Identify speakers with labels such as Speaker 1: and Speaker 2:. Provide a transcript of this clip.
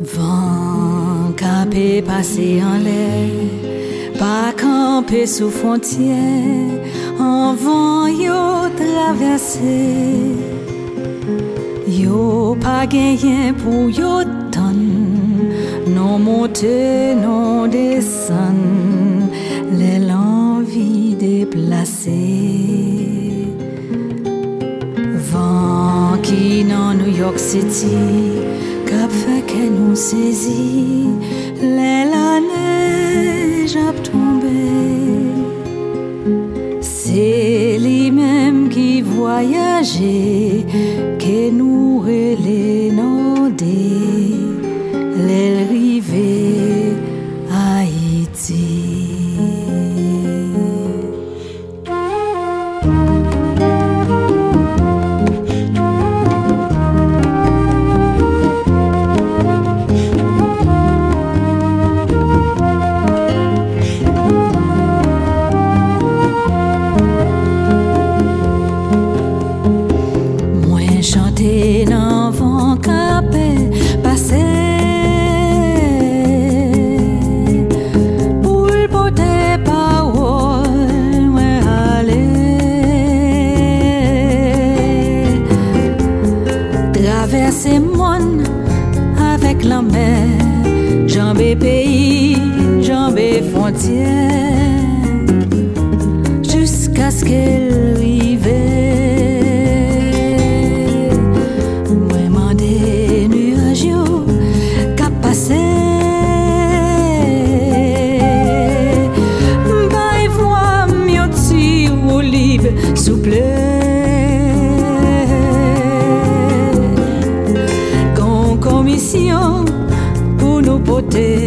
Speaker 1: Vent capé passé en l'air, pas campé sous fwontyè, Anvan yo travèse. Yo pas genyen pour yo tann, non monte, non desann, l'envi deplase. Vent qui nan Nouyòk-Siti, k'ap fè que nous sesi, lanèj ap tonbe. C'est lui-même qui vwayaje, que nous rele Nòde, rive Haiti. Mwen chante nan vent kanpe, pase, pou l'pote parol mwen ale. Traverse mon avec la mer, jambe pays, jambe fwontyè, jusqu'à ce qu'elle rive. Mwen mande nuaj yo k'ap pase, bay vwa myo ti olive souple. Komisyon pour nous porter